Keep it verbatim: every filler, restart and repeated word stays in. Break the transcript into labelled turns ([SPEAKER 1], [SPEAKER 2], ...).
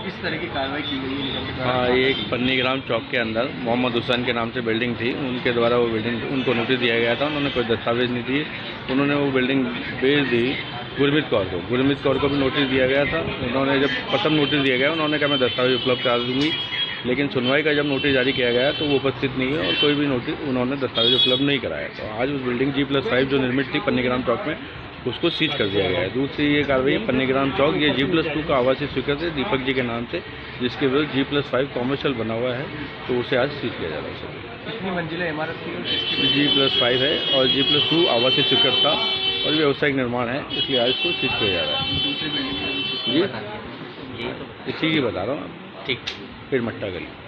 [SPEAKER 1] किस तरह की कार्रवाई की गई है?
[SPEAKER 2] हाँ, एक पन्नीग्राम चौक के अंदर मोहम्मद हुसैन के नाम से बिल्डिंग थी, उनके द्वारा वो बिल्डिंग उनको नोटिस दिया गया था, उन्होंने कोई दस्तावेज नहीं दिए, उन्होंने वो बिल्डिंग बेच दी गुरमीत कौर को। गुरमीत कौर को भी नोटिस दिया गया था, उन्होंने जब प्रथम नोटिस दिया गया उन्होंने कहा मैं दस्तावेज उपलब्ध करा दूँगी, लेकिन सुनवाई का जब नोटिस जारी किया गया तो वो उपस्थित नहीं है और कोई भी नोटिस उन्होंने दस्तावेज उपलब्ध नहीं कराया। तो आज उस बिल्डिंग जी प्लस फाइव जो निर्मित थी पन्नीग्राम चौक में, उसको सीज कर दिया गया है। दूसरी ये कार्रवाई पन्नीग्राम चौक, ये जी प्लस टू का आवासीय स्वीकृत है दीपक जी के नाम से, जिसके विरुद्ध जी प्लस फाइव कॉमर्शियल बना हुआ है, तो उसे आज सीज किया जा रहा है।
[SPEAKER 1] कितनी मंजिला इमारत थी?
[SPEAKER 2] जी प्लस फाइव है और जी प्लस टू आवासीय स्वीकृत था और व्यावसायिक निर्माण है, इसलिए आज इसको सीज किया जा रहा है।
[SPEAKER 1] दूसरी बिल्डिंग
[SPEAKER 2] जी, इसी की बता रहा हूँ।
[SPEAKER 1] ठीक,
[SPEAKER 2] फिर मट्टा गली।